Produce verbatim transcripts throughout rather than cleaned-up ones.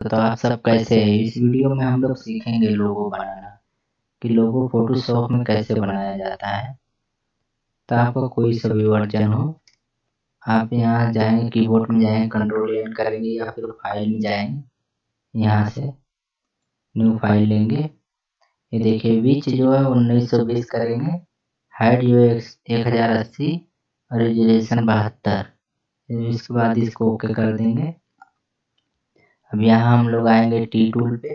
तो आप सब कैसे हैं। इस वीडियो में हम लोग सीखेंगे लोगो बनाना कि लोगो फोटोशॉप में कैसे बनाया जाता है। तो आपका कोई सा भी वर्जन हो, आप यहाँ जाएंगे, कीबोर्ड में जाएंगे, कंट्रोल एन करेंगे या फिर फाइल में जाएंगे, यहाँ से न्यू फाइल लेंगे। ये देखिए विच जो है उन्नीस सौ बीस करेंगे, हाइट जो है एक हजार अस्सी और रेजोल्यूशन बहत्तर। इसके बाद इसको ओके कर देंगे। अब यहाँ हम लोग आएंगे टी टूल पे,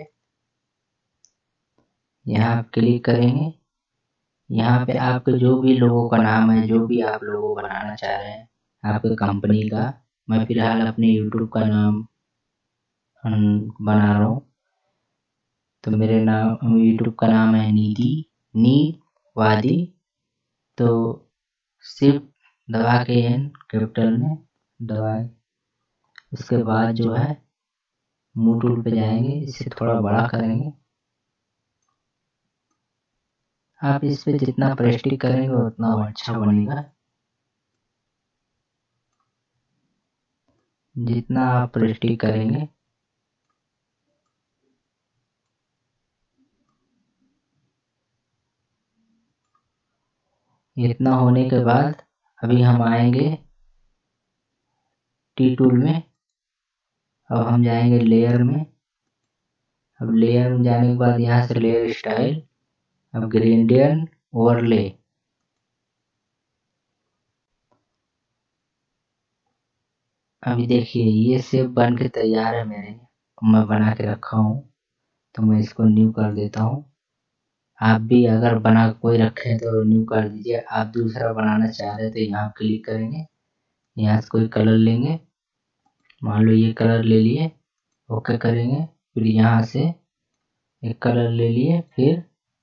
यहाँ क्लिक करेंगे। यहाँ पे आपके जो भी लोगों का नाम है, जो भी आप लोगों बनाना चाह रहे हैं आपके कंपनी का, मैं फिलहाल अपने यूट्यूब का नाम बना रहा हूँ। तो मेरे नाम यूट्यूब का नाम है निधि नी वादी। तो सिर्फ दबा के एन कैपिटल में दबाए, उसके बाद जो है मूव टूल पे जाएंगे, इसे थोड़ा बड़ा करेंगे। आप इस पे जितना प्रेस्टिक करेंगे उतना अच्छा बनेगा। जितना आप प्रेस्टिक करेंगे इतना होने के बाद अभी हम आएंगे टी टूल में। अब हम जाएंगे लेयर में। अब लेयर में जाने के बाद यहाँ से लेयर स्टाइल, अब ग्रेडियंट ओवरले। अभी देखिए ये सेव बन के तैयार है मेरे, मैं बना के रखा हूँ। तो मैं इसको न्यू कर देता हूँ। आप भी अगर बना कोई रखे तो न्यू कर दीजिए। आप दूसरा बनाना चाह रहे तो यहाँ क्लिक करेंगे, यहाँ से कोई कलर लेंगे, मान लो ये कलर ले लिए, ओके करेंगे। फिर यहाँ से एक कलर ले लिए, फिर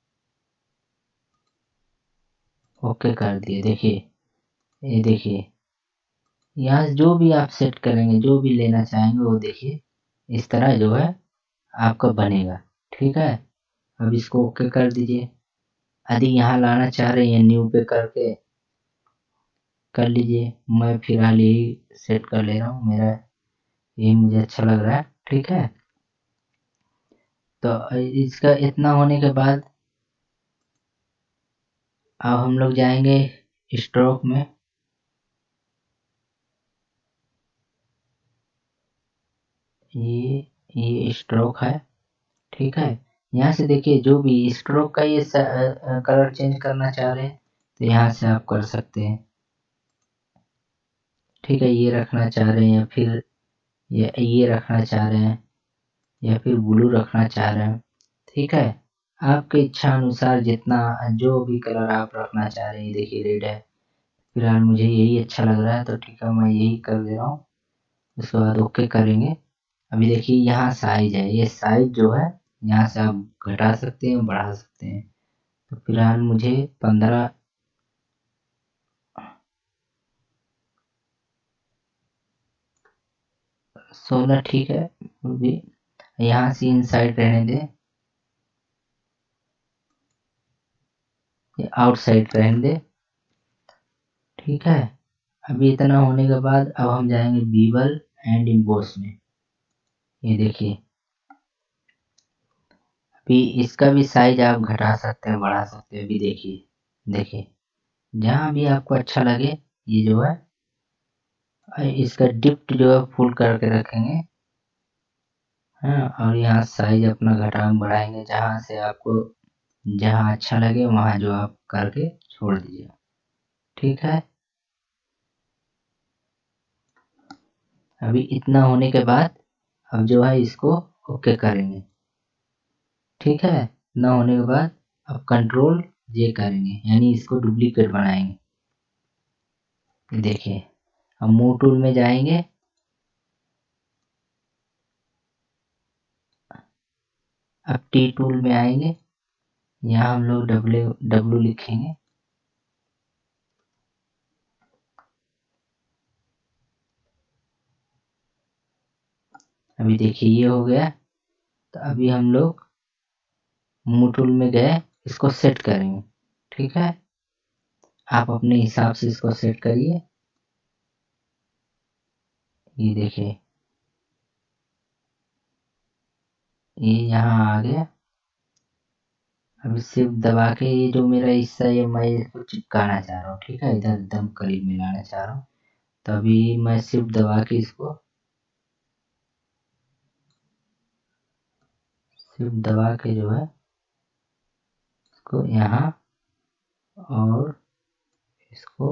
ओके कर दिए। देखिए ये देखिए यहाँ जो भी आप सेट करेंगे, जो भी लेना चाहेंगे वो देखिए इस तरह जो है आपका बनेगा। ठीक है, अब इसको ओके कर दीजिए। यदि यहाँ लाना चाह रहे हैं न्यू पे करके कर लीजिए। मैं फिलहाल यही सेट कर ले रहा हूँ, मेरा यही मुझे अच्छा लग रहा है। ठीक है, तो इसका इतना होने के बाद अब हम लोग जाएंगे स्ट्रोक में। ये ये स्ट्रोक है। ठीक है, यहाँ से देखिए जो भी स्ट्रोक का ये कलर चेंज करना चाह रहे हैं तो यहाँ से आप कर सकते हैं। ठीक है, ये रखना चाह रहे हैं या फिर ये ये रखना चाह रहे हैं या फिर ब्लू रखना चाह रहे हैं। ठीक है, आपके इच्छा अनुसार जितना जो भी कलर आप रखना चाह रहे हैं। देखिए रेड है, फिलहाल मुझे यही अच्छा लग रहा है तो ठीक है मैं यही कर दे रहा हूँ। उसके बाद ओके करेंगे। अभी देखिए यहाँ साइज है, ये साइज जो है यहाँ से आप घटा सकते हैं, बढ़ा सकते हैं। तो फिलहाल मुझे पंद्रह सोलह ठीक है, भी यहाँ से इनसाइड रहने दे, ये आउटसाइड रहने दे। ठीक है, अभी इतना होने के बाद अब हम जाएंगे बीबल एंड इम्बोस में। ये देखिए अभी इसका भी साइज आप घटा सकते हैं, बढ़ा सकते हैं। अभी देखिए देखिए जहाँ भी आपको अच्छा लगे ये जो है इसका डिप्ट जो है फुल करके रखेंगे। हाँ, और यहाँ साइज अपना घटा बढ़ाएंगे, जहाँ से आपको जहाँ अच्छा लगे वहाँ जो आप करके छोड़ दीजिए। ठीक है, अभी इतना होने के बाद अब जो है इसको ओके करेंगे। ठीक है, ना होने के बाद अब कंट्रोल जे करेंगे, यानी इसको डुप्लीकेट बनाएंगे। देखिए अब मूव टूल में जाएंगे, अब टी टूल में आएंगे, यहाँ हम लोग डब्ल्यू डब्ल्यू लिखेंगे। अभी देखिए ये हो गया। तो अभी हम लोग मूव टूल में गए, इसको सेट करेंगे। ठीक है, आप अपने हिसाब से इसको सेट करिए। ये देखिए ये यहाँ आ गया। अभी सिर्फ दबा के ये जो मेरा हिस्सा है मैं इसको चिपकाना चाह रहा हूँ, ठीक है, इधर एकदम करीब मिलाना चाह रहा हूँ। तभी मैं सिर्फ दबा के इसको सिर्फ दबा के जो है इसको यहाँ और इसको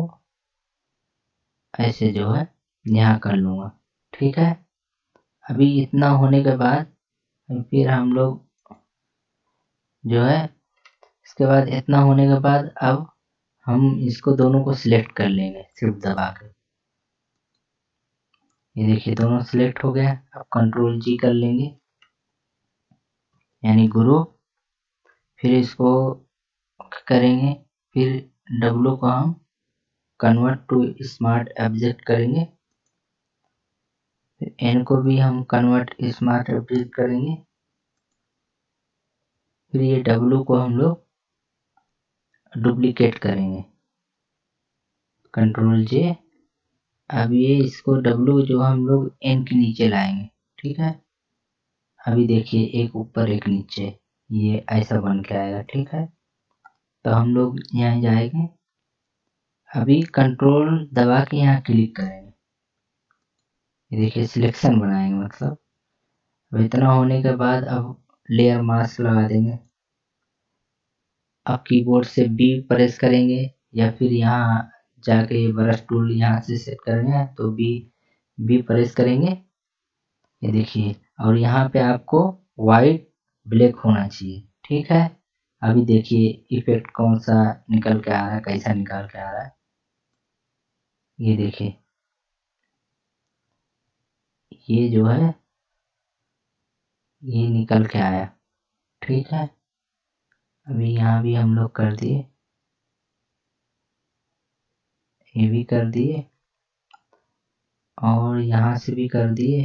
ऐसे जो है यहाँ कर लूँगा, ठीक है। अभी इतना होने के बाद फिर हम लोग जो है इसके बाद इतना होने के बाद अब हम इसको दोनों को सिलेक्ट कर लेंगे सिर्फ दबा के। ये देखिए दोनों सिलेक्ट हो गया। अब कंट्रोल जी कर लेंगे यानी ग्रुप, फिर इसको करेंगे, फिर डब्लू को हम कन्वर्ट टू स्मार्ट ऑब्जेक्ट करेंगे, फिर एन को भी हम कन्वर्ट स्मार्ट ऑब्जेक्ट करेंगे, फिर ये डब्लू को हम लोग डुप्लीकेट करेंगे, कंट्रोल जे। अब ये इसको डब्लू जो हम लोग एन के नीचे लाएंगे, ठीक है। अभी देखिए एक ऊपर एक नीचे, ये ऐसा बन के आएगा, ठीक है। तो हम लोग यहाँ जाएंगे, अभी कंट्रोल दबा के यहाँ क्लिक करेंगे, ये देखिए सिलेक्शन बनाएंगे मतलब। अब इतना होने के बाद अब लेयर मास्क लगा देंगे। अब कीबोर्ड से बी प्रेस करेंगे या फिर यहाँ जाके ब्रश टूल यहाँ से सेट करेंगे तो बी बी प्रेस करेंगे, ये देखिए। और यहाँ पे आपको वाइट ब्लैक होना चाहिए, ठीक है। अभी देखिए इफेक्ट कौन सा निकल के आ रहा है, कैसा निकल के आ रहा है, ये देखिए ये जो है ये निकल के आया, ठीक है। अभी यहाँ भी हम लोग कर दिए, ये भी कर दिए और यहाँ से भी कर दिए।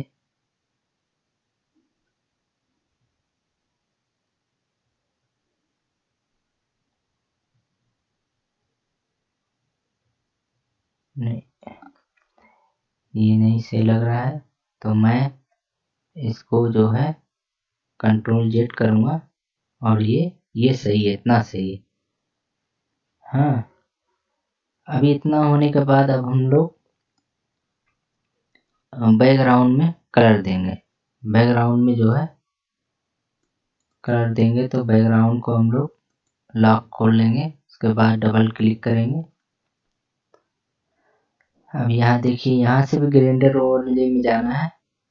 नहीं, ये नहीं सही लग रहा है तो मैं इसको जो है कंट्रोल जेड करूँगा और ये ये सही है, इतना सही है। हाँ, अभी इतना होने के बाद अब हम लोग बैकग्राउंड में कलर देंगे। बैकग्राउंड में जो है कलर देंगे तो बैकग्राउंड को हम लोग लॉक खोल लेंगे, उसके बाद डबल क्लिक करेंगे। अब यहाँ देखिए यहाँ से भी ग्रेडियंट ओवरले में जाना है,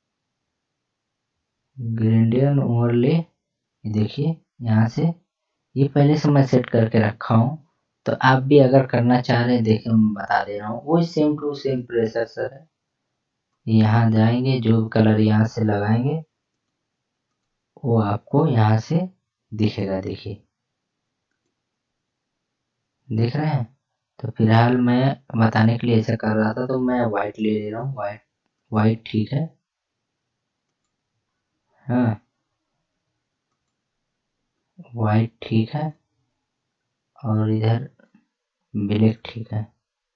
ग्रेडियंट ओवरले, देखिए यहाँ से ये पहले से मैं सेट करके रखा हूँ, तो आप भी अगर करना चाह रहे हैं देखिए मैं बता दे रहा हूँ, वो सेम टू सेम प्रोसेसर है। यहाँ जाएंगे, जो कलर यहाँ से लगाएंगे वो आपको यहाँ से दिखेगा, देखिए देख रहे हैं। तो फिलहाल मैं बताने के लिए ऐसा कर रहा था तो मैं वाइट ले ले रहा हूँ, वाइट वाइट ठीक है। हाँ वाइट ठीक है और इधर ब्लैक ठीक है।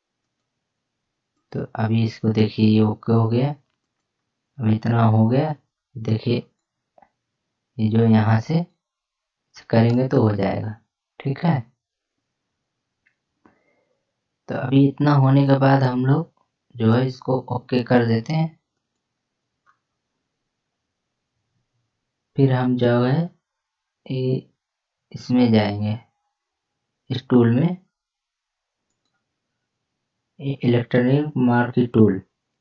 तो अभी इसको देखिए ये ओके हो गया। अब इतना हो गया, देखिए ये जो यहाँ से करेंगे तो हो जाएगा, ठीक है। तो अभी इतना होने के बाद हम लोग जो है इसको ओके कर देते हैं। फिर हम जो है इसमें जाएंगे, इस टूल में, इलेक्ट्रॉनिक मार्की टूल,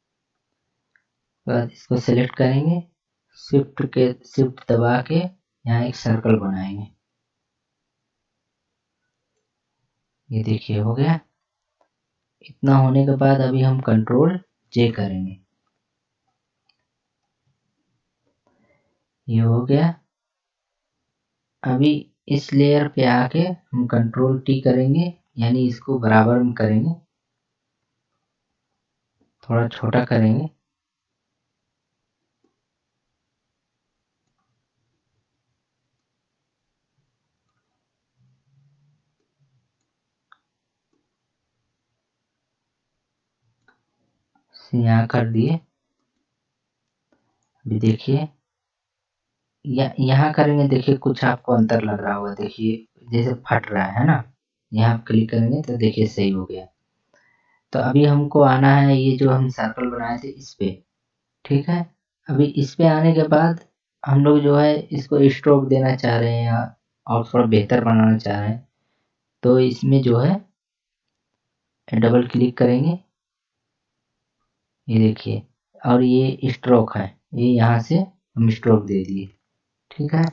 बाद इसको सेलेक्ट करेंगे, शिफ्ट के शिफ्ट दबा के यहाँ एक सर्कल बनाएंगे, ये देखिए हो गया। इतना होने के बाद अभी हम कंट्रोल जे करेंगे, ये हो गया। अभी इस लेयर पे आके हम कंट्रोल टी करेंगे यानी इसको बराबर में करेंगे, थोड़ा छोटा करेंगे, यहाँ कर दिए। अभी देखिए यहाँ करेंगे, देखिए कुछ आपको अंतर लग रहा होगा, देखिए जैसे फट रहा है ना, यहाँ क्लिक करेंगे तो देखिए सही हो गया। तो अभी हमको आना है ये जो हम सर्कल बनाए थे इस पे, ठीक है। अभी इस पे आने के बाद हम लोग जो है इसको स्ट्रोक देना चाह रहे हैं या और थोड़ा बेहतर बनाना चाह रहे हैं, तो इसमें जो है डबल क्लिक करेंगे, ये देखिए, और ये स्ट्रोक है, ये यहाँ से हम स्ट्रोक दे दिए, ठीक है।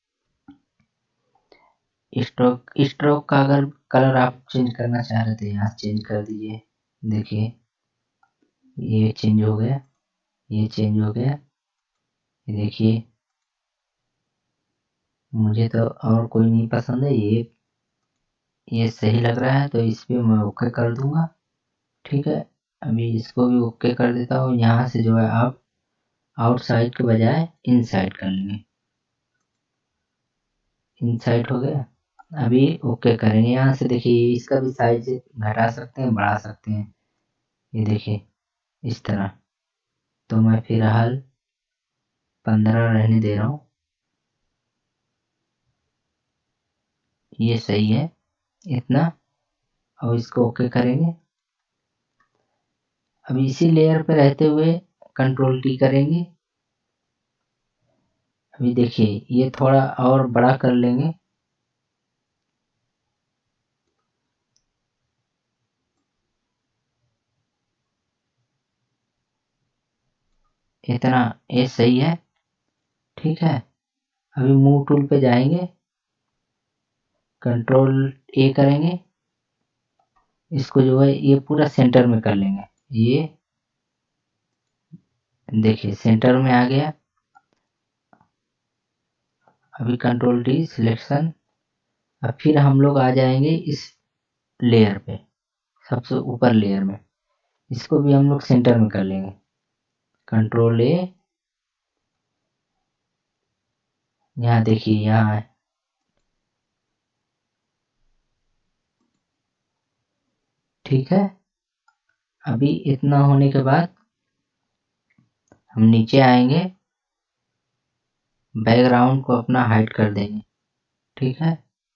स्ट्रोक स्ट्रोक का अगर कलर आप चेंज करना चाह रहे थे यहाँ चेंज कर दीजिए, देखिए ये चेंज हो गया, ये चेंज हो गया, ये देखिए मुझे तो और कोई नहीं पसंद है, ये ये सही लग रहा है, तो इस पे मैं ओके कर दूंगा, ठीक है। अभी इसको भी ओके कर देता हूँ। यहाँ से जो है आप आउटसाइड के बजाय इनसाइड कर लेंगे, इनसाइड हो गया। अभी ओके करेंगे, यहाँ से देखिए इसका भी साइज घटा सकते हैं बढ़ा सकते हैं, ये देखिए इस तरह। तो मैं फिलहाल पंद्रह रहने दे रहा हूँ, ये सही है इतना, और इसको ओके करेंगे। अब इसी लेयर पे रहते हुए कंट्रोल टी करेंगे। अभी देखिए ये थोड़ा और बड़ा कर लेंगे, इतना, ये सही है, ठीक है। अभी मूव टूल पे जाएंगे, कंट्रोल ए करेंगे, इसको जो है ये पूरा सेंटर में कर लेंगे, ये देखिए सेंटर में आ गया। अभी कंट्रोल डी सिलेक्शन। अब फिर हम लोग आ जाएंगे इस लेयर पे, सबसे ऊपर लेयर में, इसको भी हम लोग सेंटर में कर लेंगे, कंट्रोल ए, यहाँ देखिए यहाँ है, ठीक है। अभी इतना होने के बाद हम नीचे आएंगे, बैकग्राउंड को अपना हाइड कर देंगे, ठीक है।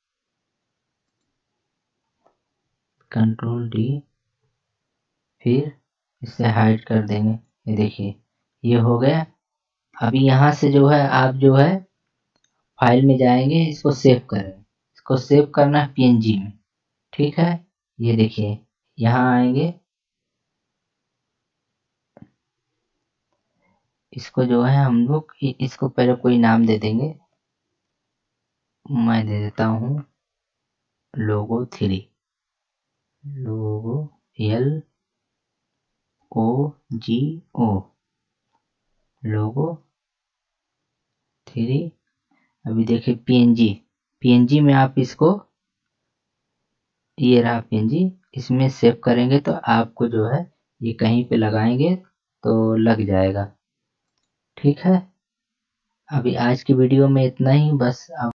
कंट्रोल डी, फिर इसे हाइड कर देंगे, ये देखिए ये हो गया। अभी यहाँ से जो है आप जो है फाइल में जाएंगे, इसको सेव करेंगे, इसको सेव करना है पीएनजी में, ठीक है। ये देखिए यहाँ आएंगे, इसको जो है हम लोग इसको पहले कोई नाम दे देंगे, मैं दे देता हूँ logo three, logo L O G O, logo three. अभी देखिए पीएनजी, पीएनजी में आप इसको, ये रहा पीएनजी, इसमें सेव करेंगे तो आपको जो है ये कहीं पे लगाएंगे तो लग जाएगा, ठीक है। अभी आज की वीडियो में इतना ही बस।